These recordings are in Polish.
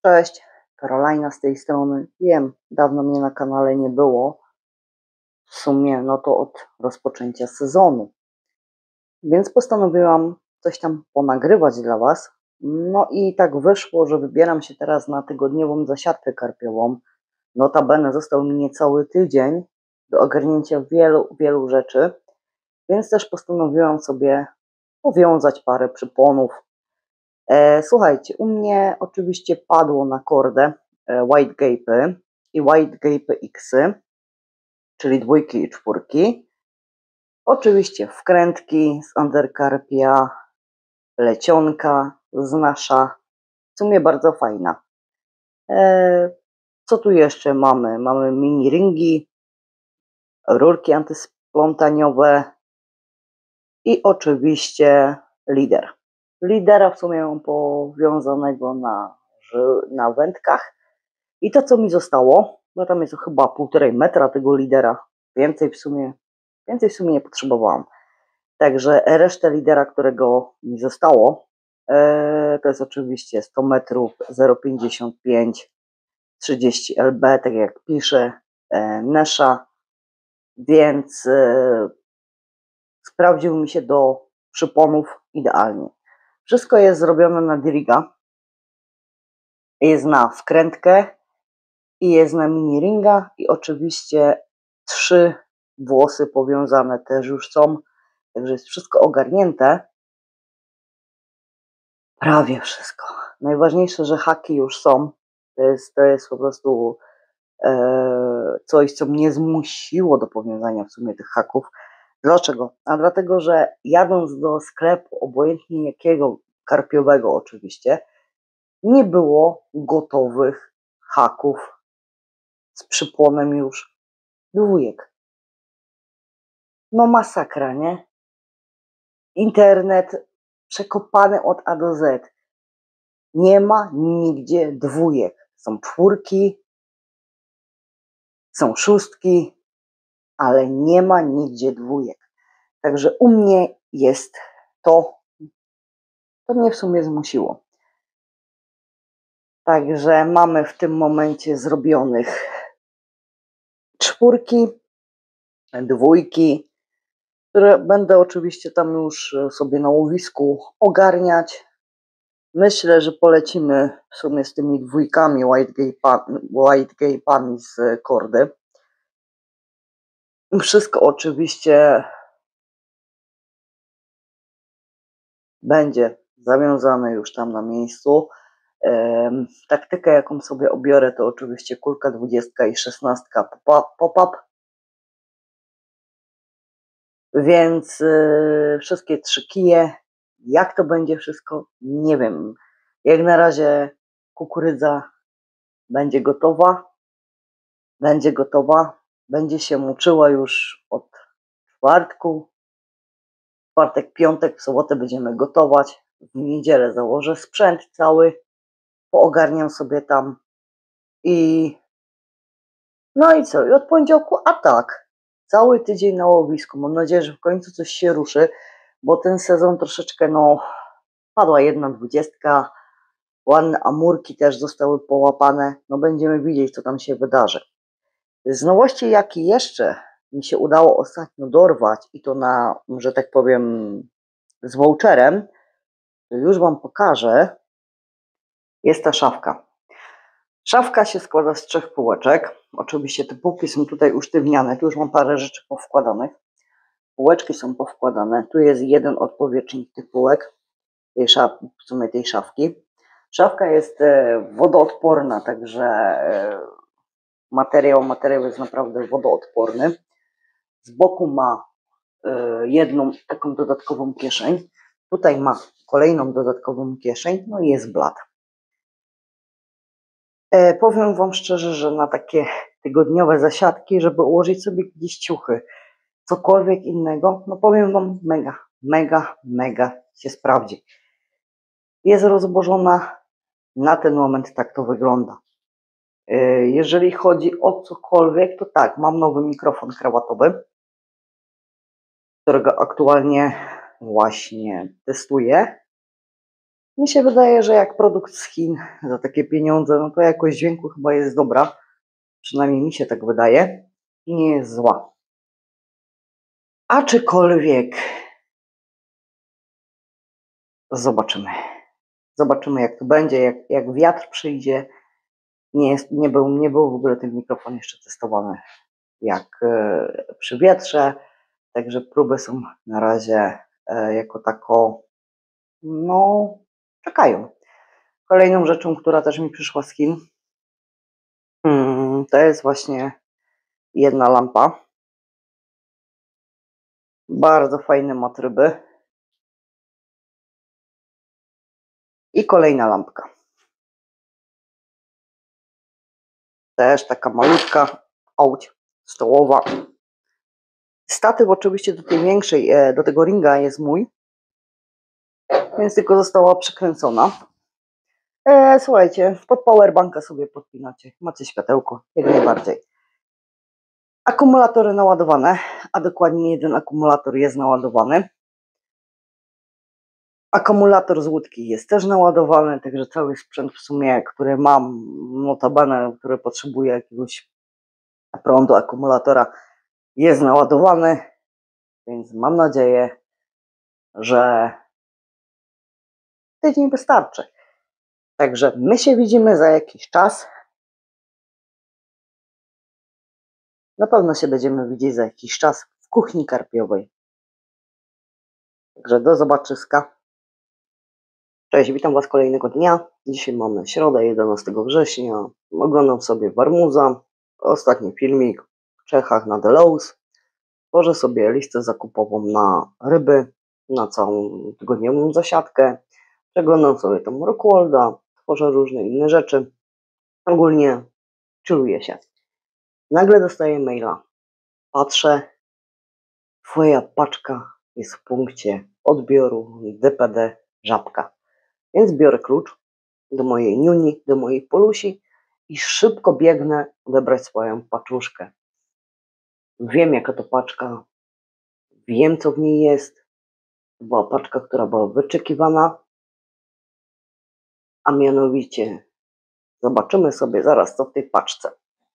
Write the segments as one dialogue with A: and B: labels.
A: Cześć, Karolina z tej strony. Wiem, dawno mnie na kanale nie było. W sumie no to od rozpoczęcia sezonu. Więc postanowiłam coś tam ponagrywać dla Was. No i tak wyszło, że wybieram się teraz na tygodniową zasiadkę karpiową. Notabene został mi niecały tydzień do ogarnięcia wielu rzeczy. Więc też postanowiłam sobie powiązać parę przyponów. Słuchajcie, u mnie oczywiście padło na kordę White Gape'y i White Gape'y X'y, czyli 2 i 4. Oczywiście wkrętki z undercarpia, lecionka z nasza, w sumie bardzo fajna. Co tu jeszcze mamy? Mamy mini ringi, rurki antysplątaniowe i oczywiście lider. Lidera w sumie mam powiązanego na wędkach. I to, co mi zostało, bo tam jest chyba 1,5 metra tego lidera, więcej w sumie nie potrzebowałam. Także resztę lidera, którego mi zostało, to jest oczywiście 100 metrów, 0,55, 30 lb, tak jak pisze, Nesha, więc sprawdził mi się do przyponów idealnie. Wszystko jest zrobione na diriga, jest na wkrętkę i jest na mini ringa i oczywiście 3 włosy powiązane też już są, także jest wszystko ogarnięte. Prawie wszystko. Najważniejsze, że haki już są. To jest po prostu coś, co mnie zmusiło do powiązania w sumie tych haków. Dlaczego? A dlatego, że jadąc do sklepu, obojętnie jakiego, karpiowego oczywiście, nie było gotowych haków z przypłonem już 2. No masakra, nie? Internet przekopany od A do Z. Nie ma nigdzie 2. Są 4, są 6, ale nie ma nigdzie 2. Także u mnie jest to mnie w sumie zmusiło. Także mamy w tym momencie zrobionych 4, 2, które będę oczywiście tam już sobie na łowisku ogarniać. Myślę, że polecimy w sumie z tymi 2 White Gape'ami z kordy. Wszystko oczywiście będzie zawiązane już tam na miejscu. Taktykę, jaką sobie obiorę, to oczywiście kulka 20 i 16 pop-up. Więc wszystkie 3 kije. Jak to będzie wszystko? Nie wiem. Jak na razie kukurydza będzie gotowa. Będzie się uczyła już od czwartku. W czwartek, piątek, w sobotę będziemy gotować. W niedzielę założę sprzęt cały. Poogarniam sobie tam. No i co? I od poniedziałku atak. Cały tydzień na łowisku. Mam nadzieję, że w końcu coś się ruszy, bo ten sezon troszeczkę, padła 1,20. Ładne amurki też zostały połapane. Będziemy widzieć, co tam się wydarzy. Z nowości, jakie jeszcze mi się udało ostatnio dorwać, i to że tak powiem, z voucherem, to już Wam pokażę, jest ta szafka. Szafka się składa z 3 półeczek. Oczywiście te półki są tutaj usztywniane. Tu już mam parę rzeczy powkładanych. Półeczki są powkładane. Tu jest jeden odpowietrznik tych półek, w sumie tej szafki. Szafka jest wodoodporna, także materiał jest naprawdę wodoodporny. Z boku ma jedną taką dodatkową kieszeń. Tutaj ma kolejną dodatkową kieszeń. No i jest blat. Powiem Wam szczerze, że na takie tygodniowe zasiadki, żeby ułożyć sobie gdzieś ciuchy, cokolwiek innego, powiem Wam, mega się sprawdzi. Jest rozłożona, na ten moment tak to wygląda. Jeżeli chodzi o cokolwiek, to tak, mam nowy mikrofon krawatowy, którego aktualnie właśnie testuję. Mi się wydaje, że jak produkt z Chin za takie pieniądze, no to jakość dźwięku chyba jest dobra. Przynajmniej mi się tak wydaje. I nie jest zła. Aczkolwiek zobaczymy. Zobaczymy, jak to będzie, jak wiatr przyjdzie. Nie był w ogóle ten mikrofon jeszcze testowany jak przy wietrze. Także próby są na razie jako tako, no, czekają. Kolejną rzeczą, która też mi przyszła z Chin, to jest właśnie jedna lampa. Bardzo fajny mat ryby. I kolejna lampka. Też taka malutka, stołowa. Statyw oczywiście do tej większej, do tego ringa jest mój, więc tylko została przykręcona. Słuchajcie, pod powerbanka sobie podpinacie. Macie światełko, jak najbardziej. Akumulatory naładowane, a dokładnie jeden akumulator jest naładowany. Akumulator z łódki jest też naładowany, także cały sprzęt w sumie, który mam, notabene, który potrzebuje jakiegoś prądu akumulatora, jest naładowany, więc mam nadzieję, że tydzień wystarczy. Także my się widzimy za jakiś czas. Na pewno się będziemy widzieć za jakiś czas w kuchni karpiowej. Także do zobaczyska. Cześć, witam Was kolejnego dnia. Dzisiaj mamy środę, 11 września. Oglądam sobie Warmuza. Ostatni filmik w Czechach na Delos. Tworzę sobie listę zakupową na ryby, na całą tygodniową zasiadkę. Przeglądam sobie tam Rockwolda, tworzę różne inne rzeczy. Ogólnie chilluję się. Nagle dostaję maila. Patrzę, Twoja paczka jest w punkcie odbioru DPD Żabka. Więc biorę klucz do mojej niuni, do mojej polusi i szybko biegnę odebrać swoją paczuszkę. Wiem, jaka to paczka, wiem, co w niej jest. To była paczka, która była wyczekiwana, a mianowicie zobaczymy sobie zaraz, co w tej paczce.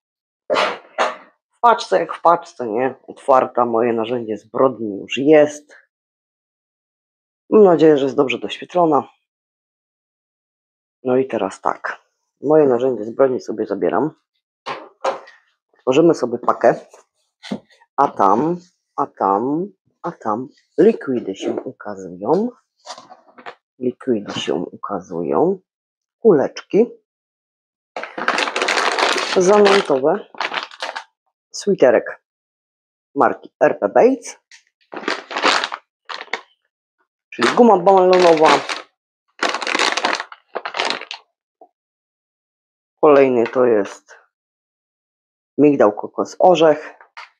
A: W paczce jak w paczce, nie? Otwarta, moje narzędzie zbrodni już jest. Mam nadzieję, że jest dobrze doświetlona. No i teraz tak. Moje narzędzie zbrodni sobie zabieram. Tworzymy sobie pakę. A tam likwidy się ukazują. Likwidy się ukazują. Kuleczki zanętowe. Switerek marki RP Bates, czyli guma balonowa. Kolejny to jest migdał, kokos, orzech.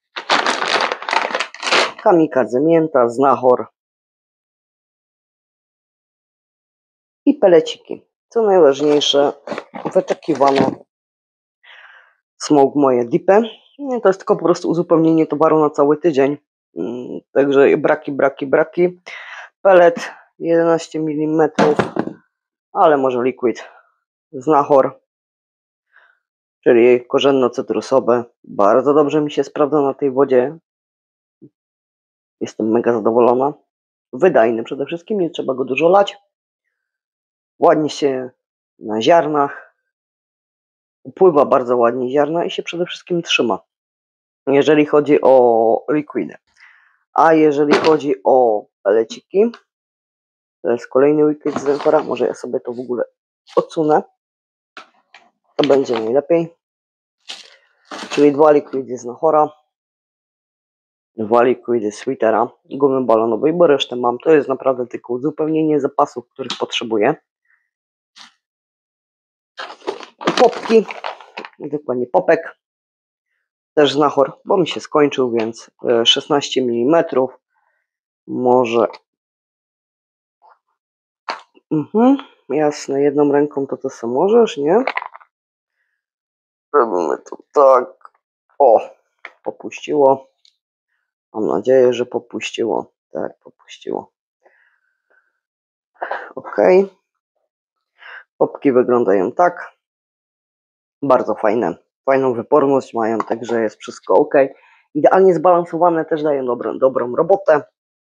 A: Kamikadze mięta, znachor i peleciki. Co najważniejsze, wyczekiwane Smoke moje dipy. To jest tylko po prostu uzupełnienie towaru na cały tydzień. Także braki. Pelet 11 mm, ale może liquid. Znachor, czyli korzenno-cytrusowe. Bardzo dobrze mi się sprawdza na tej wodzie. Jestem mega zadowolona. Wydajny przede wszystkim, nie trzeba go dużo lać. Ładnie się na ziarnach. Upływa bardzo ładnie ziarna i się przede wszystkim trzyma. Jeżeli chodzi o likwidy. A jeżeli chodzi o peleciki, to jest kolejny liquid z Zenkora. Może ja sobie to w ogóle odsunę. To będzie najlepiej. Czyli 2 likwidy z Nahora, 2 likwidy Sweetera, gumy balonowej, bo resztę mam. To jest naprawdę tylko uzupełnienie zapasów, których potrzebuję. Popki, dokładnie popek, też z Nahor, bo mi się skończył, więc 16 mm. Może. Jasne, jedną ręką to co możesz, nie? Robimy to tak. O, popuściło. Mam nadzieję, że popuściło. Tak, popuściło. Ok. Popki wyglądają tak. Bardzo fajne. Fajną wyporność mają, także jest wszystko ok. Idealnie zbalansowane, też dają dobrą robotę.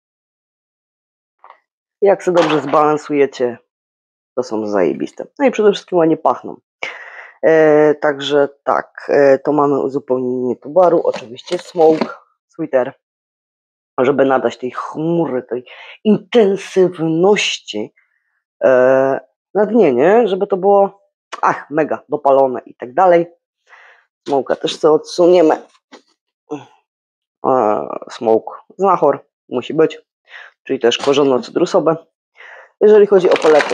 A: Jak się dobrze zbalansujecie, to są zajebiste. No i przede wszystkim ładnie pachną. Także tak, to mamy uzupełnienie towaru. Oczywiście smoke, sweeter, żeby nadać tej chmury, tej intensywności na dnie, nie? Żeby to było mega dopalone i tak dalej. Smoke'a też co odsuniemy. Smoke znachor musi być, czyli też korzono-cytrusowe. Jeżeli chodzi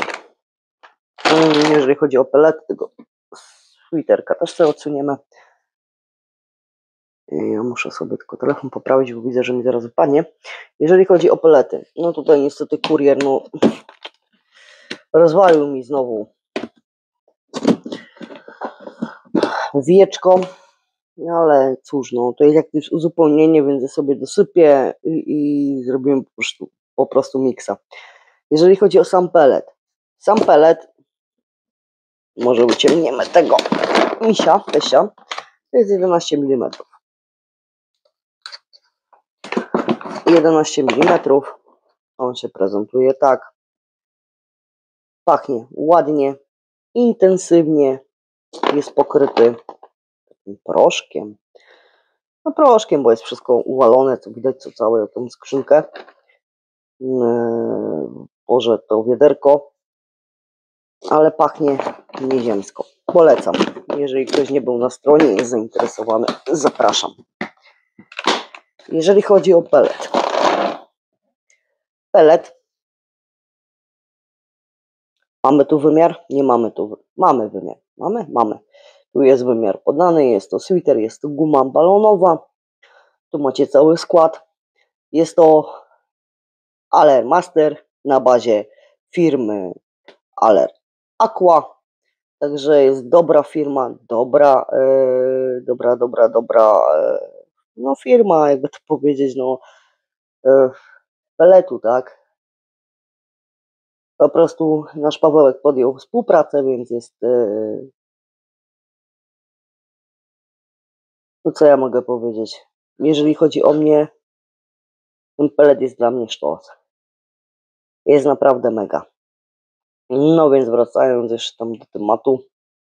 A: o pelety, tego sweeterka też sobie odsuniemy. Ja muszę sobie tylko telefon poprawić, bo widzę, że mi zaraz wypadnie. Jeżeli chodzi o pelety, no tutaj niestety kurier rozwalił mi znowu wieczko, ale cóż, no to jest jakieś uzupełnienie, więc ja sobie dosypię i zrobimy po prostu miksa. Jeżeli chodzi o sam pelet, może uciemniemy tego tesia, to jest 11 mm. 11 mm, on się prezentuje tak, pachnie ładnie, intensywnie, jest pokryty takim proszkiem, no proszkiem, bo jest wszystko uwalone, co widać, co całą tą skrzynkę, Boże, to wiaderko, ale pachnie nieziemsko. Polecam, jeżeli ktoś nie był na stronie, jest zainteresowany, zapraszam. Jeżeli chodzi o pelet, mamy tu wymiar? Nie mamy tu. Mamy wymiar. Mamy. Tu jest wymiar podany, jest to sweater, jest to guma balonowa. Tu macie cały skład. Jest to Aller Master na bazie firmy Aller Aqua. Także jest dobra firma, dobra no firma, jakby to powiedzieć, no peletu, tak? Po prostu nasz Pawełek podjął współpracę, więc jest no co ja mogę powiedzieć? Jeżeli chodzi o mnie, ten pelet jest dla mnie sztos. Jest naprawdę mega. No więc wracając jeszcze tam do tematu.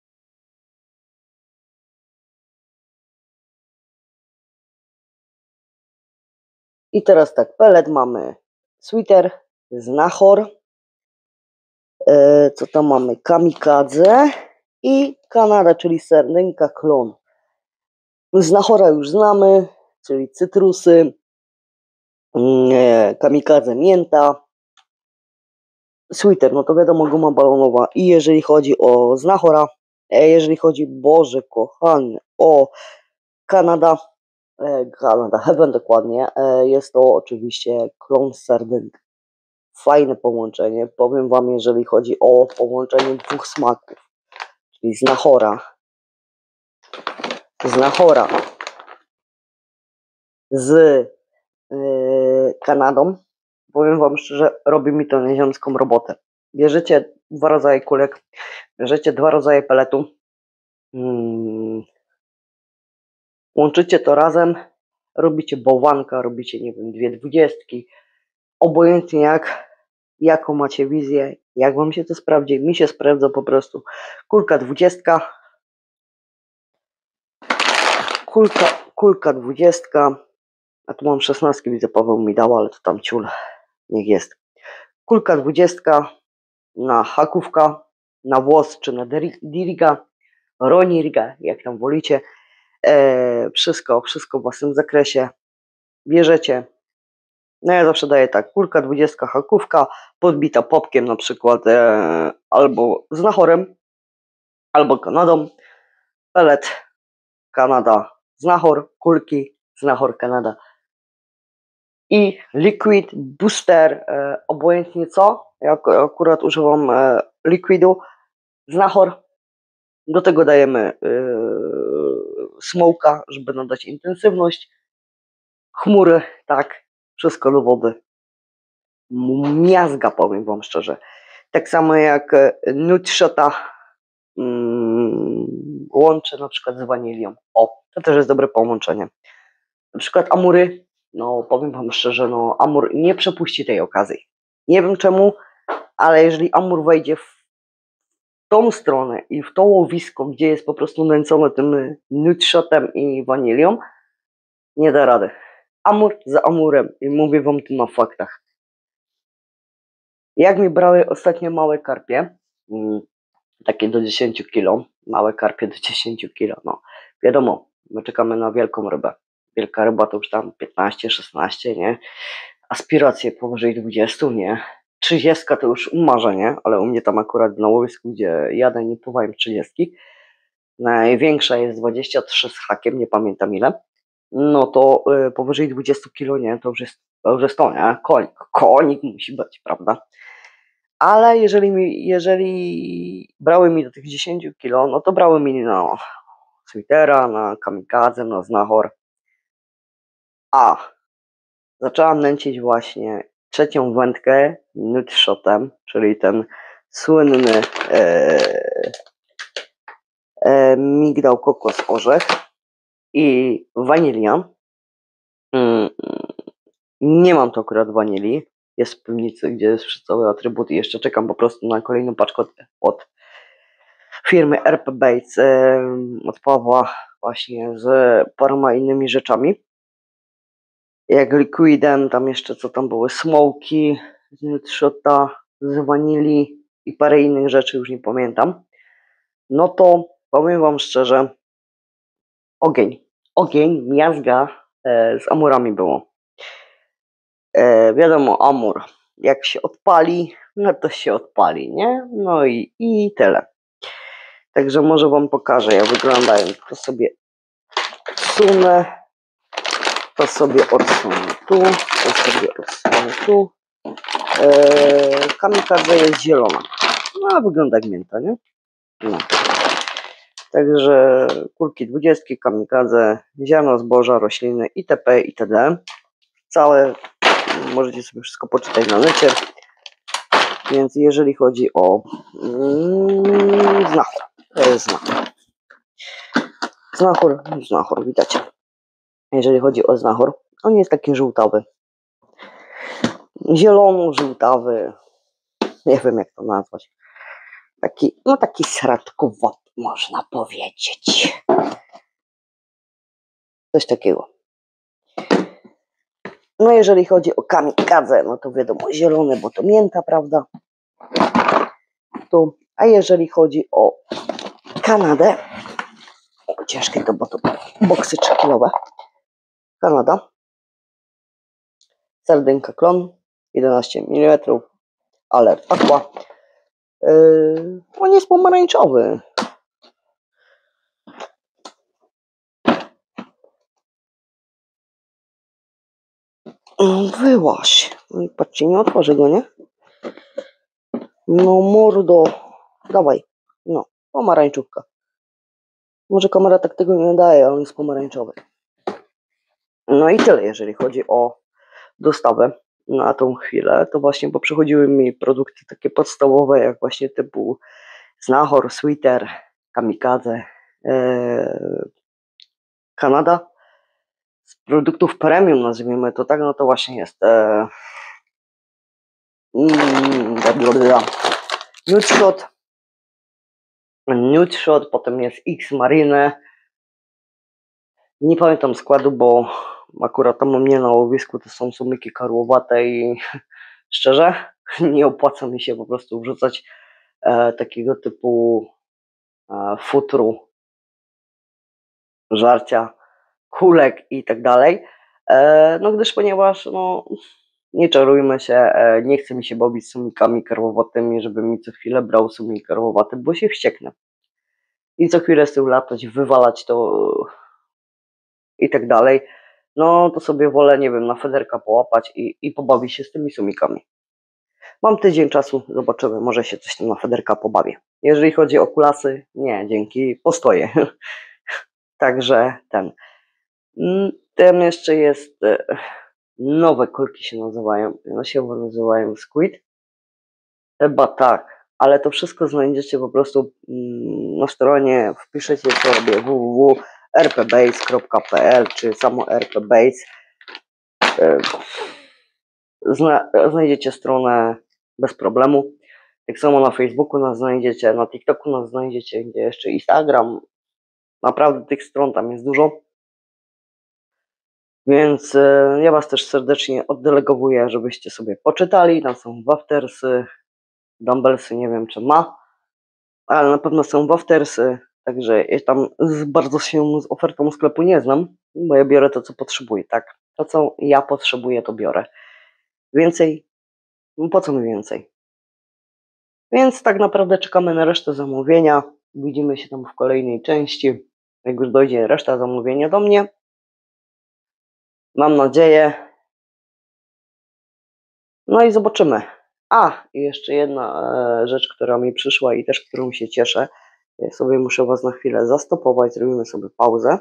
A: I teraz tak, pelet mamy sweater, znachor, co tam mamy? Kamikadze i Kanada, czyli sardynka klon. Znachora już znamy, czyli cytrusy, kamikadze mięta, sweater, no to wiadomo, guma balonowa. I jeżeli chodzi o znachora, jeżeli chodzi, Boże kochany, o Kanada Heaven dokładnie, jest to oczywiście klon z sardynki. Fajne połączenie, powiem Wam, jeżeli chodzi o połączenie dwóch smaków, czyli znachora z Kanadą, powiem Wam szczerze, robi mi to nieziemską robotę. Bierzecie 2 rodzaje kulek, bierzecie 2 rodzaje peletu, łączycie to razem, robicie bałwanka, robicie, nie wiem, 2 dwudziestki, obojętnie jaką macie wizję, jak Wam się to sprawdzi, mi się sprawdza po prostu kulka 20, kulka 20, a tu mam 16, widzę, Paweł mi dał, ale to tam ciul, niech jest. Kulka 20 na hakówka, na włos czy na diriga, roniriga, jak tam wolicie. Wszystko w własnym zakresie. Bierzecie. No ja zawsze daję tak, kulka 20 hakówka, podbita popkiem na przykład, albo znachorem, albo Kanadą. Pelet Kanada, znachor, kulki, znachor Kanada. I liquid booster, obojętnie co, ja akurat używam liquidu, znachor, do tego dajemy smoke'a, żeby nadać intensywność, chmury, tak, wszystko do wody, miazga, powiem Wam szczerze. Tak samo jak Nutshota łączę na przykład z wanilią. O, to też jest dobre połączenie. Na przykład amury, no powiem wam szczerze, no amur nie przepuści tej okazji. Nie wiem czemu, ale jeżeli amur wejdzie w tą stronę i w to łowisko, gdzie jest po prostu nęcone tym nutshotem i wanilią, nie da rady. Amur za amurem i mówię wam tu na faktach. Jak mi brały ostatnio małe karpie, takie do 10 kg, małe karpie do 10 kg, no wiadomo, my czekamy na wielką rybę. Wielka ryba to już tam 15, 16, nie? Aspiracje powyżej 20, nie? 30 to już marzenie, ale u mnie tam akurat na łowisku, gdzie jadę, nie pływałem 30. Największa jest 23 z hakiem, nie pamiętam ile. No to powyżej 20 kg, nie? To już jest to, nie? Konik musi być, prawda? Ale jeżeli brały mi do tych 10 kg, no to brały mi na Sweetera, na Kamikadze, na Znachor. A zaczęłam nęcić właśnie trzecią wędkę Nutshotem, czyli ten słynny migdał, kokos, orzech i wanilia. Nie mam to akurat wanilii. Jest w piwnicy, gdzie jest cały atrybut i jeszcze czekam po prostu na kolejną paczkę od firmy RP Baits, od Pawła, właśnie z paroma innymi rzeczami. Jak liquidem, tam jeszcze co tam były, smoki, z Nutshota, z wanilii i parę innych rzeczy, już nie pamiętam. No to powiem wam szczerze, ogień, miazga z amurami było. Wiadomo, amur, jak się odpali, no to się odpali, nie? No i tyle. Także może wam pokażę, jak wyglądają. To sobie odsunę, to sobie odsunę tu, to sobie odsunę tu. Kamikadze jest zielona. No, wygląda jak mięta, nie? No. Także kulki 20, kamikadze, ziarno, zboża, rośliny itp. itd. Całe możecie sobie wszystko poczytać na necie. Więc jeżeli chodzi o Znachor, to jest Znachor, widać. Jeżeli chodzi o Znachor, on jest taki żółtawy. Zielono-żółtawy. Nie wiem jak to nazwać. Taki sradkowaty można powiedzieć. Coś takiego. No jeżeli chodzi o kamikadze, no to wiadomo, zielony, bo to mięta, prawda? Tu. A jeżeli chodzi o Kanadę, ciężkie to, bo to boksy 3-kilowe. Kanada. Sardynka klon, 11 mm, Alert Aqua. On jest pomarańczowy. Wyłaś. Patrzcie, nie otworzę go, nie? No mordo. Dawaj. No, pomarańczówka. Może kamera tak tego nie daje, ale on jest pomarańczowy. No i tyle, jeżeli chodzi o dostawę na tą chwilę. To właśnie, bo przychodziły mi produkty takie podstawowe, jak właśnie typu Znachor, Sweeter, Kamikadze, Kanada. Z produktów premium, nazwijmy to tak, no to właśnie jest Nutshot, potem jest X Marine. Nie pamiętam składu, bo akurat tam u mnie na łowisku to są sumiki karłowate i szczerze nie opłaca mi się po prostu wrzucać takiego typu futru, żarcia, kulek i tak dalej. No gdyż ponieważ nie czarujmy się, nie chce mi się bawić sumikami karłowatymi, żeby mi co chwilę brał sumik karłowaty, bo się wścieknę. I co chwilę z tym latać, wywalać to i tak dalej. No to sobie wolę, nie wiem, na federka połapać i pobawić się z tymi sumikami. Mam tydzień czasu, zobaczymy, może się coś tam na federka pobawię. Jeżeli chodzi o kulasy, nie, dzięki, postoję. Także ten jeszcze jest, nowe kulki się nazywają, one się nazywają Squid. Chyba tak, ale to wszystko znajdziecie po prostu na stronie, wpiszecie sobie www.rpbase.pl czy samo rpbase. Znajdziecie stronę bez problemu. Tak samo na Facebooku nas znajdziecie, na TikToku nas znajdziecie, gdzie jeszcze Instagram. Naprawdę tych stron tam jest dużo. Więc ja Was też serdecznie oddelegowuję, żebyście sobie poczytali. Tam są waftersy, dumbbellsy, nie wiem czy ma, ale na pewno są waftersy. Także ja tam bardzo się z ofertą sklepu nie znam, bo ja biorę to, co potrzebuję, tak? To, co ja potrzebuję, to biorę. Więcej? Po co mi więcej? Więc tak naprawdę czekamy na resztę zamówienia. Widzimy się tam w kolejnej części, jak już dojdzie reszta zamówienia do mnie. Mam nadzieję. No i zobaczymy. I jeszcze jedna rzecz, która mi przyszła i też którą się cieszę. Ja sobie muszę Was na chwilę zastopować, zrobimy sobie pauzę.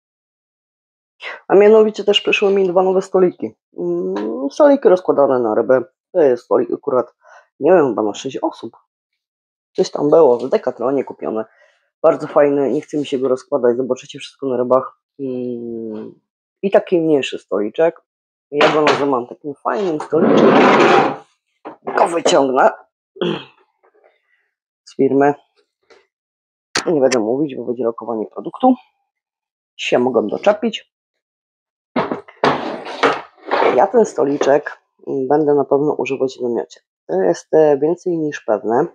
A: A mianowicie też przyszły mi 2 nowe stoliki. Stoliki rozkładane na rybę. To jest stolik akurat, nie wiem, chyba na 6 osób. Coś tam było, w Decathlonie kupione. Bardzo fajny, nie chce mi się go rozkładać, zobaczycie wszystko na rybach. I taki mniejszy stoliczek. Ja go nazywam takim fajnym stoliczkiem. Go wyciągnę z firmy. Nie będę mówić, bo będzie lokowanie produktu. Się mogę doczepić. Ja ten stoliczek będę na pewno używać w namiocie. To jest więcej niż pewne.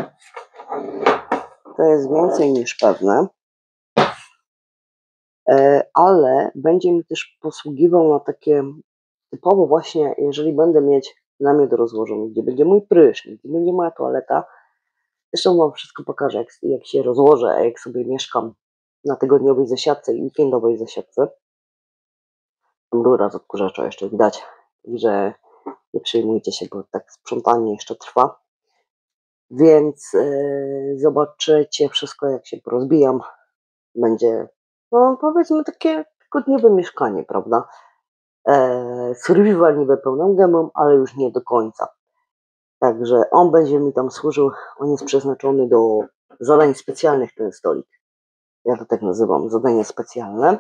A: Ale będzie mi też posługiwał na takie typowo właśnie, jeżeli będę mieć namiot rozłożony, gdzie będzie mój prysznic, gdzie będzie moja toaleta. Zresztą Wam wszystko pokażę, jak się rozłożę, jak sobie mieszkam na tygodniowej zasiadce i weekendowej zasiadce. Rura z odkurzacza jeszcze widać, że nie przejmujcie się, bo tak sprzątanie jeszcze trwa. Więc zobaczycie wszystko, jak się porozbijam. Będzie, no powiedzmy, takie tygodniowe mieszkanie, prawda? Survival niby pełną gębą, ale już nie do końca. Także on będzie mi tam służył, on jest przeznaczony do zadań specjalnych, ten stolik. Ja to tak nazywam, zadania specjalne.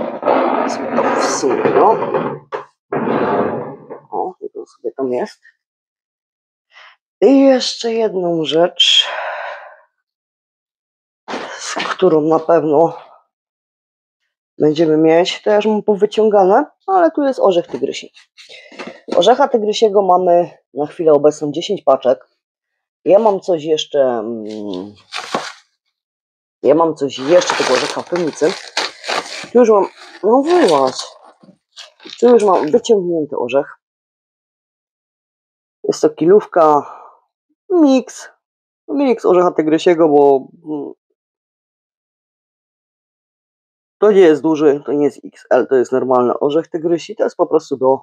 A: O, to sobie tam jest. I jeszcze jedną rzecz, z którą na pewno będziemy mieć, to ja już mam powyciągane, ale tu jest orzech tygrysi. Orzecha tygrysiego mamy na chwilę obecną 10 paczek. Ja mam coś jeszcze tego orzecha w piwnicy. Tu już mam, no wyłaź, tu już mam wyciągnięty orzech. Jest to kilówka, miks orzecha tygrysiego, bo to nie jest duży, to nie jest XL, to jest normalny orzech tygrysi, to jest po prostu do,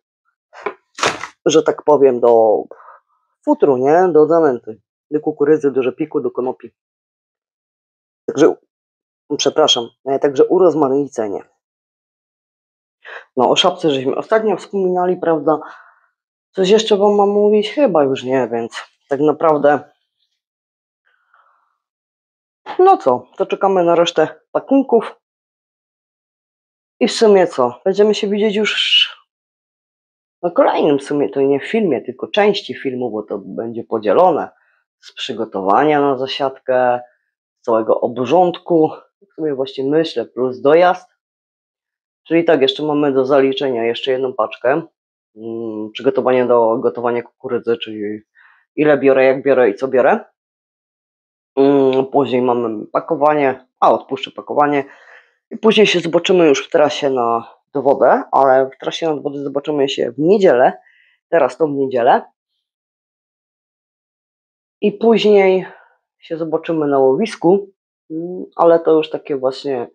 A: że tak powiem, do futru, nie? Do zanęty, do kukurydzy, do rzepiku, do konopi. Także urozmaicenie. No o szapce żeśmy ostatnio wspominali, prawda? Coś jeszcze Wam mam mówić? Chyba już nie, więc tak naprawdę no co, to czekamy na resztę pakunków i w sumie co? Będziemy się widzieć już na kolejnym, w sumie to nie w filmie, tylko części filmu, bo to będzie podzielone z przygotowania na zasiadkę, z całego obrządku, tak sobie właśnie myślę, plus dojazd. Czyli tak, jeszcze mamy do zaliczenia jeszcze jedną paczkę. Przygotowanie do gotowania kukurydzy, czyli ile biorę, jak biorę i co biorę. Później mamy pakowanie, odpuszczę pakowanie i później się zobaczymy już w trasie na wodę, ale w trasie na wodę zobaczymy się w niedzielę, teraz tą niedzielę i później się zobaczymy na łowisku, ale to już takie właśnie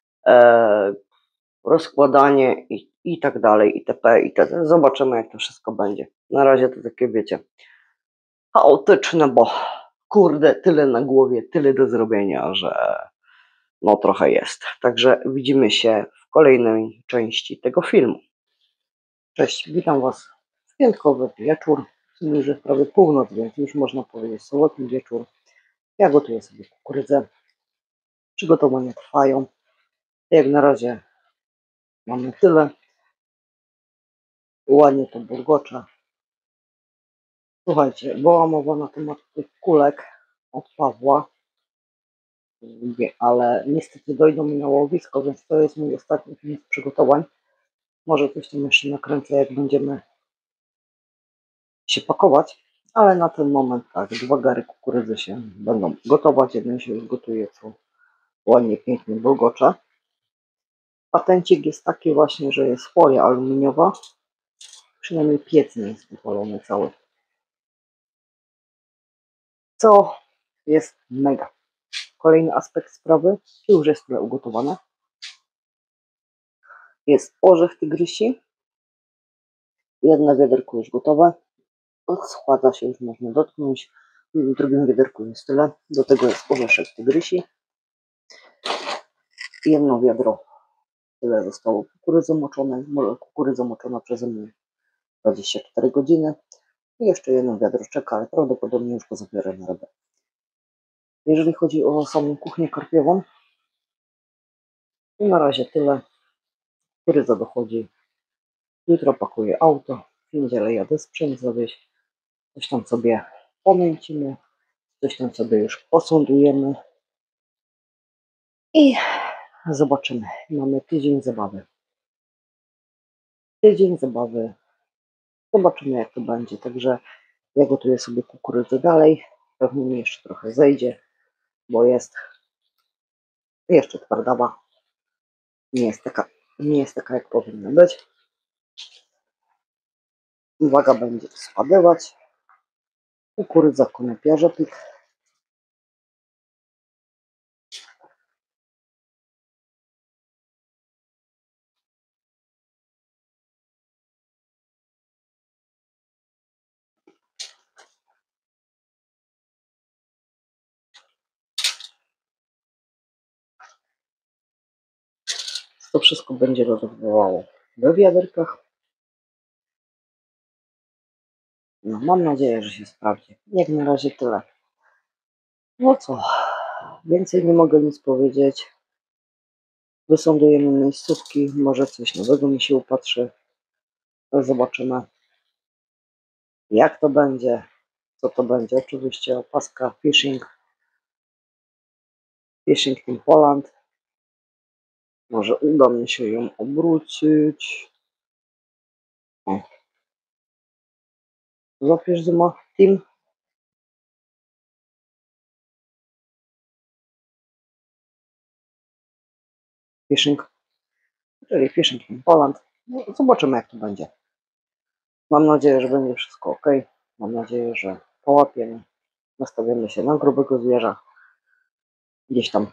A: rozkładanie i tak dalej, itp. itd. Zobaczymy, jak to wszystko będzie. Na razie to takie, wiecie, chaotyczne, bo kurde, tyle na głowie, tyle do zrobienia, że no trochę jest. Także widzimy się w kolejnej części tego filmu. Cześć, witam Was w piątkowy wieczór. Już jest prawie północ, więc już można powiedzieć sobotni wieczór. Ja gotuję sobie kukurydzę. Przygotowania trwają. Jak na razie mamy tyle. Ładnie to burgocze. Słuchajcie, była mowa na temat tych kulek od Pawła, ale niestety dojdą mi na łowisko, więc to jest mój ostatni film z przygotowań. Może coś tam jeszcze nakręcę, jak będziemy się pakować, ale na ten moment tak, 2 gary kukurydzy się będą gotować. Jeden się już gotuje, co ładnie, pięknie bulgocze. Patencik jest taki właśnie, że jest folia aluminiowa, przynajmniej piec nie jest wypalony cały, co jest mega. Kolejny aspekt sprawy, już jest tyle ugotowane. Jest orzech tygrysi, jedno wiaderko już gotowe, schładza się, już można dotknąć. W drugim wiaderku jest tyle, do tego jest orzeszek tygrysi. Jedno wiadro, tyle zostało kukurydzy moczonej, kukurydza moczona przeze mnie 24 godziny. I jeszcze jedno wiadro czeka, ale prawdopodobnie już go zabiorę na rybę. Jeżeli chodzi o samą kuchnię karpiową, to na razie tyle. Kukurydza dochodzi. Jutro pakuję auto, w niedzielę jadę sprzęt zawieźć. Coś tam sobie pomęcimy, coś tam sobie już posądujemy i zobaczymy. Mamy tydzień zabawy. Tydzień zabawy. Zobaczymy, jak to będzie. Także ja gotuję sobie kukurydzę dalej. Pewnie mi jeszcze trochę zejdzie, bo jest jeszcze twardawa. Nie jest taka jak powinna być. Uwaga, będzie spadywać. Kukurydza konopiarza pik. To wszystko będzie rozgrzewało we wiaderkach. No, mam nadzieję, że się sprawdzi. Jak na razie tyle. No co, więcej nie mogę nic powiedzieć. Wysądujemy miejscówki, może coś nowego mi się upatrzy. Zobaczymy, jak to będzie, co to będzie. Oczywiście opaska Fishing Team Poland. Może uda mi się ją obrócić. O. Zapisz Zuma Team. Czyli Fishing Team Poland. No, zobaczymy, jak to będzie. Mam nadzieję, że będzie wszystko ok. Mam nadzieję, że połapiemy. Nastawimy się na grubego zwierza. Gdzieś tam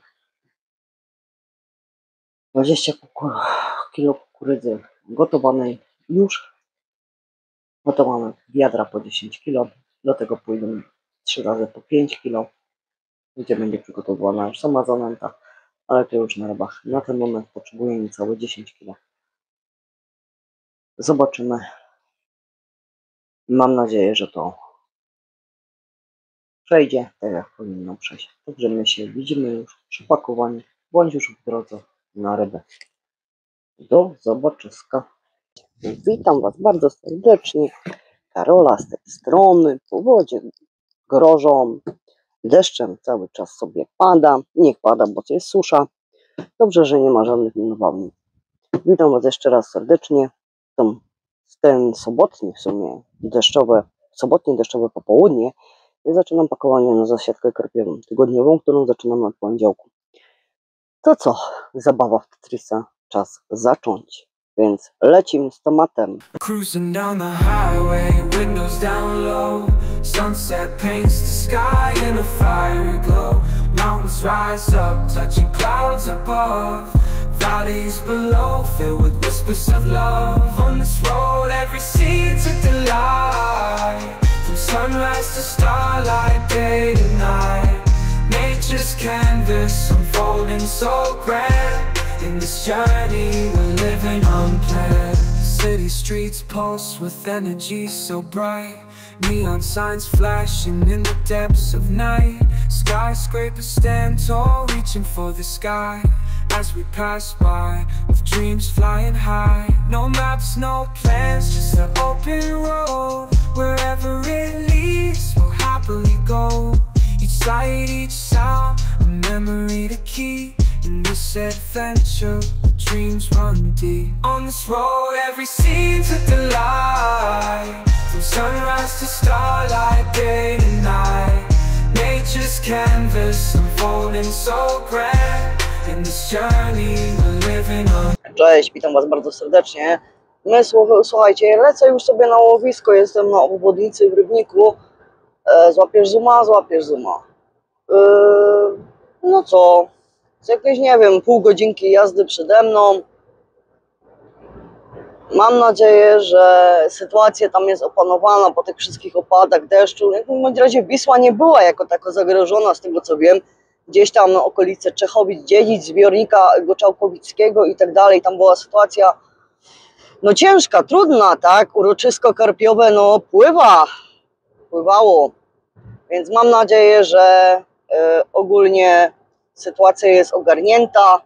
A: 20 kg kukurydzy gotowanej już. No to mamy wiadra po 10 kg. Do tego pójdą 3 razy po 5 kg. Gdzie będzie przygotowana już sama zanęta. Ale to już na rybach. Na ten moment potrzebuję niecałe 10 kg. Zobaczymy. Mam nadzieję, że to przejdzie tak, jak powinno przejść. Także my się widzimy już przy pakowaniu, bądź już w drodze na rybę. Do zobaczyska. Witam Was bardzo serdecznie. Karola z tej strony. Powodzie grożą. Deszczem cały czas sobie pada. Niech pada, bo to jest susza. Dobrze, że nie ma żadnych nawałnic. Witam Was jeszcze raz serdecznie. Ten sobotnie w sumie sobotnie deszczowe popołudnie zaczynam pakowanie na zasiadkę karpiową tygodniową, którą zaczynam od poniedziałku. To co? Zabawa w Tetrisa. Czas zacząć. Więc lecimy z tematem.
B: Cruising down the highway, windows down low. Sunset paints the sky in a fiery glow. Mountains rise up, touching clouds above. Valleys below, filled with whispers of love. On this road, every scene's a delight. From sunrise to starlight, day to night. Nature's canvas unfolding so grand. In this journey, we're living unplanned. City streets pulse with energy so bright. Neon signs flashing in the depths of night. Skyscrapers stand tall, reaching for the sky. As we pass by, with dreams flying high. No maps, no plans, just an open road. Wherever it leads, we'll happily go. Each sight, each sound, a memory to keep. In this adventure, dreams run deep. On this road, every scene's a delight. From sunrise to starlight, day to night. Nature's canvas unfolding so grand. In this journey, we're living on.
A: Cześć, witam Was bardzo serdecznie. Słuchajcie, lecę już sobie na łowisko, jestem na obwodnicy w Rybniku. Złapiesz zooma? Złapiesz zooma. No co, z jakieś, nie wiem, pół godzinki jazdy przede mną. Mam nadzieję, że sytuacja tam jest opanowana po tych wszystkich opadach deszczu. W bądź razie Wisła nie była jako tako zagrożona, z tego co wiem. Gdzieś tam okolice Czechowic, Dziedzic, zbiornika Goczałkowickiego i tak dalej. Tam była sytuacja no ciężka, trudna, tak? Uroczysko karpiowe no pływało. Więc mam nadzieję, że ogólnie sytuacja jest ogarnięta.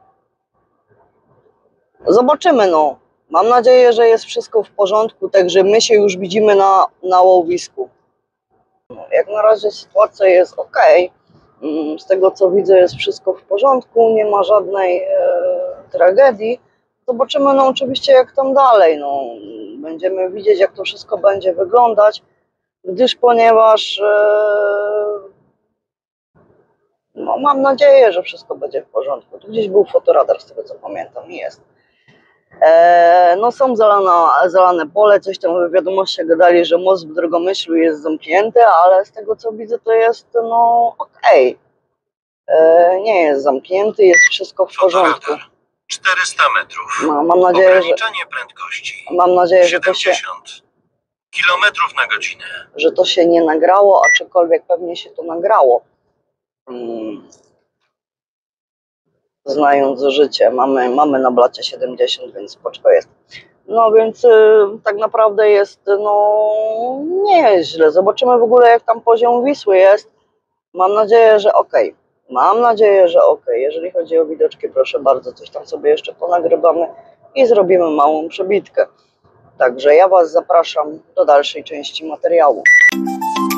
A: Zobaczymy, no. Mam nadzieję, że jest wszystko w porządku, także my się już widzimy na łowisku. Jak na razie sytuacja jest ok. Z tego co widzę jest wszystko w porządku, nie ma żadnej tragedii. Zobaczymy no oczywiście jak tam dalej. No, będziemy widzieć jak to wszystko będzie wyglądać, ponieważ no, mam nadzieję, że wszystko będzie w porządku. Tu gdzieś był fotoradar, z tego co pamiętam, jest. No są zalane pole, coś tam w wiadomościach gadali, że most w Drogomyślu jest zamknięty, ale z tego co widzę to jest no okej. Nie jest zamknięty, jest wszystko w porządku.
C: 400 metrów.
A: No, mam nadzieję,
C: ograniczenie prędkości.
A: Mam nadzieję,
C: 70 kilometrów na godzinę.
A: Że to się nie nagrało, aczkolwiek pewnie się to nagrało. Znając życie, mamy na blacie 70, więc spoczko jest. No więc tak naprawdę jest no nie jest źle. Zobaczymy w ogóle jak tam poziom Wisły jest. Mam nadzieję, że ok. Jeżeli chodzi o widoczki, proszę bardzo, coś tam sobie jeszcze ponagrywamy i zrobimy małą przebitkę. Także ja Was zapraszam do dalszej części materiału.